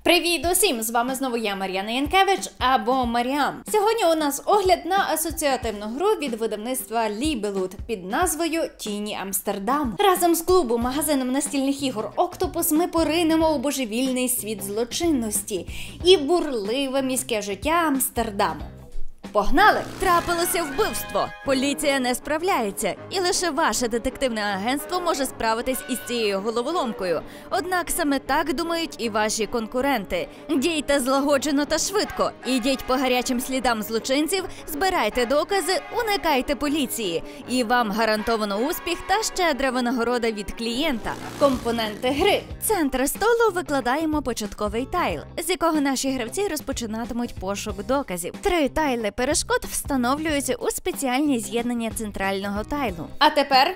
Привіт усім! З вами знову я, Мар'яна Янкевич, або Маріам. Сьогодні у нас огляд на асоціативну гру від видавництва Libelud під назвою «Тіні Амстердаму». Разом з магазином настільних ігор «Октопус» ми поринемо у божевільний світ злочинності і бурливе міське життя Амстердаму. Погнали! Трапилося вбивство. Поліція не справляється. І лише ваше детективне агентство може справитись із цією головоломкою. Однак саме так думають і ваші конкуренти. Дійте злагоджено та швидко. Ідіть по гарячим слідам злочинців, збирайте докази, уникайте поліції. І вам гарантовано успіх та щедра винагорода від клієнта. Компоненти гри. Центр столу викладаємо початковий тайл, з якого наші гравці розпочинатимуть пошук доказів. 3 тайли перешкод встановлюються у спеціальні з'єднання центрального тайлу. А тепер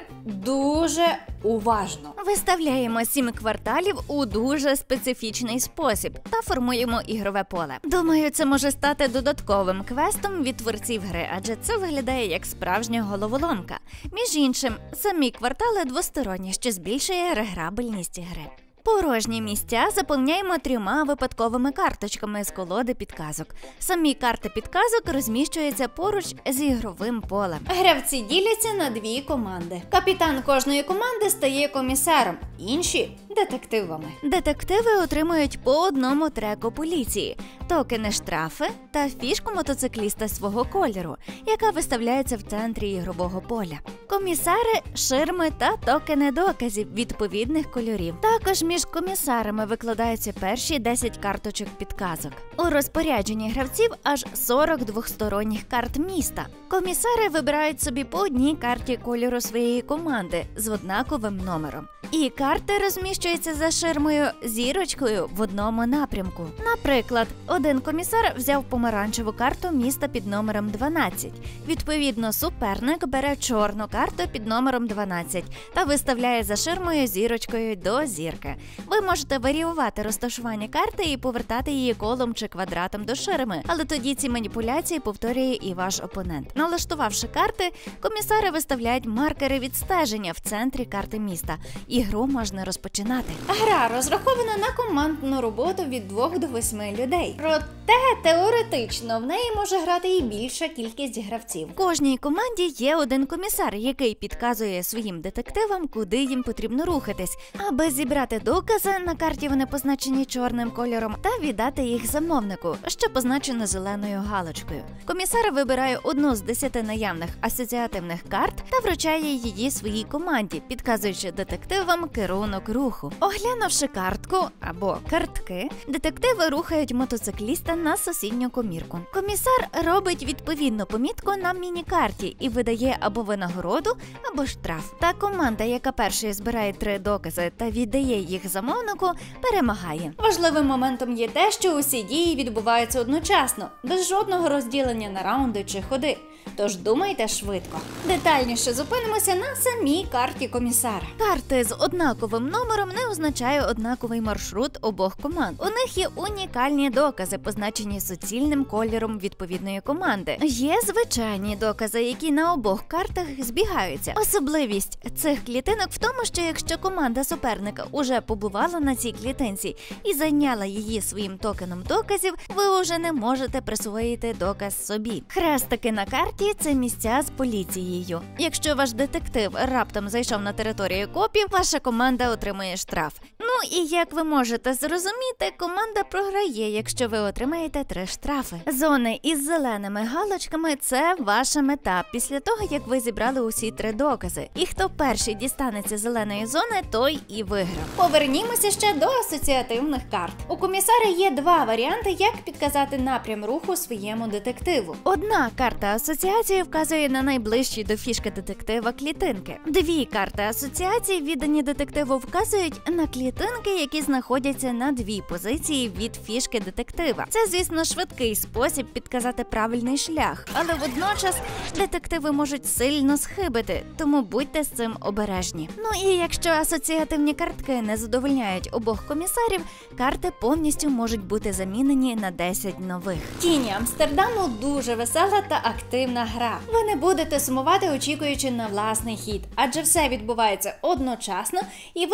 дуже уважно. Виставляємо 7 кварталів у дуже специфічний спосіб та формуємо ігрове поле. Думаю, це може стати додатковим квестом від творців гри, адже це виглядає як справжня головоломка. Між іншим, самі квартали двосторонні, що збільшує реграбельність гри. Порожні місця заповняємо 3 випадковими карточками з колоди підказок. Самі карти підказок розміщуються поруч з ігровим полем. Гравці діляться на 2 команди. Капітан кожної команди стає комісаром, інші – детективами. Детективи отримують по одному треку поліції, токени штрафи та фішку мотоцикліста свого кольору, яка виставляється в центрі ігрового поля. Комісари – ширми та токени доказів відповідних кольорів. Також між комісарами викладаються перші 10 карточок підказок. У розпорядженні гравців аж 40 двосторонніх карт міста. Комісари вибирають собі по одній карті кольору своєї команди з однаковим номером. І карти розміщуються за ширмою зірочкою в одному напрямку. Наприклад, один комісар взяв помаранчеву карту міста під номером 12. Відповідно, суперник бере чорну карту під номером 12 та виставляє за ширмою зірочкою до зірки. Ви можете варіювати розташування карти і повертати її колом чи квадратом до ширми, але тоді ці маніпуляції повторює і ваш опонент. Налаштувавши карти, комісари виставляють маркери відстеження в центрі карти міста. І гру можна розпочинати. Гра розрахована на командну роботу від 2 до 8 людей. Проте, теоретично, в неї може грати і більша кількість гравців. В кожній команді є один комісар, який підказує своїм детективам, куди їм потрібно рухатись, аби зібрати докази, на карті вони позначені чорним кольором, та віддати їх замовнику, що позначено зеленою галочкою. Комісар вибирає одну з 10 наявних асоціативних карт та вручає її своїй команді, підказуючи детективам керунок руху. Оглянувши картку або картки, детективи рухають мотоцикліста на сусідню комірку. Комісар робить відповідну помітку на міні-карті і видає або винагороду, або штраф. Та команда, яка першою збирає 3 докази та віддає їх замовнику, перемагає. Важливим моментом є те, що усі дії відбуваються одночасно, без жодного розділення на раунди чи ходи. Тож думайте швидко. Детальніше зупинимося на самій карті комісара. Карти з однаковим номером не означає однаковий маршрут обох команд. У них є унікальні докази, позначені суцільним кольором відповідної команди. Є звичайні докази, які на обох картах збігаються. Особливість цих клітинок в тому, що якщо команда суперника уже побувала на цій клітинці і зайняла її своїм токеном доказів, ви вже не можете присвоїти доказ собі. Хрестики на карті – це місця з поліцією. Якщо ваш детектив раптом зайшов на територію копів, ваша команда отримує штраф. Ну і як ви можете зрозуміти, команда програє, якщо ви отримаєте 3 штрафи. Зони із зеленими галочками – це ваша мета після того, як ви зібрали усі 3 докази. І хто перший дістанеться зеленої зони, той і виграв. Повернімося ще до асоціативних карт. У комісара є 2 варіанти, як підказати напрям руху своєму детективу. Одна карта асоціації вказує на найближчі до фішки детектива клітинки. 2 карти асоціації, віддані детективу, вказують на клітинки, які знаходяться на 2 позиції від фішки детектива. Це, звісно, швидкий спосіб підказати правильний шлях, але водночас детективи можуть сильно схибити, тому будьте з цим обережні. Ну і якщо асоціативні картки не задовольняють обох комісарів, карти повністю можуть бути замінені на 10 нових. Тіні Амстердаму дуже весела та активна гра. Ви не будете сумувати, очікуючи на власний хід, адже все відбувається одночасно і ви перебуваєте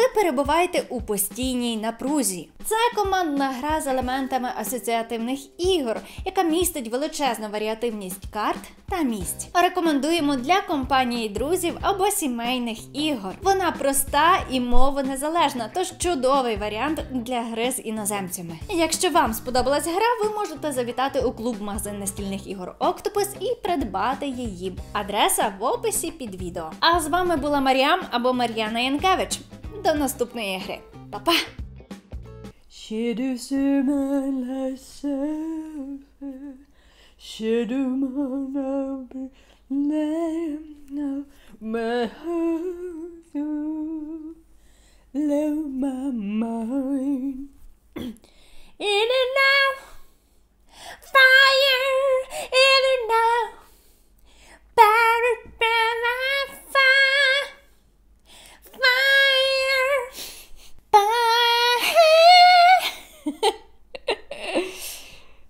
перебуваєте у постійній напрузі. Це командна гра з елементами асоціативних ігор, яка містить величезну варіативність карт та місць. Рекомендуємо для компанії друзів або сімейних ігор. Вона проста і мовонезалежна, тож чудовий варіант для гри з іноземцями. Якщо вам сподобалась гра, ви можете завітати у клуб-магазин настільних ігор Octopus і придбати її. Адреса в описі під відео. А з вами була Маріам або Мар'яна Янкевич. До наступної гри. Па-па! She do sermon herself, she do mono no my heart, blow my mind in and out.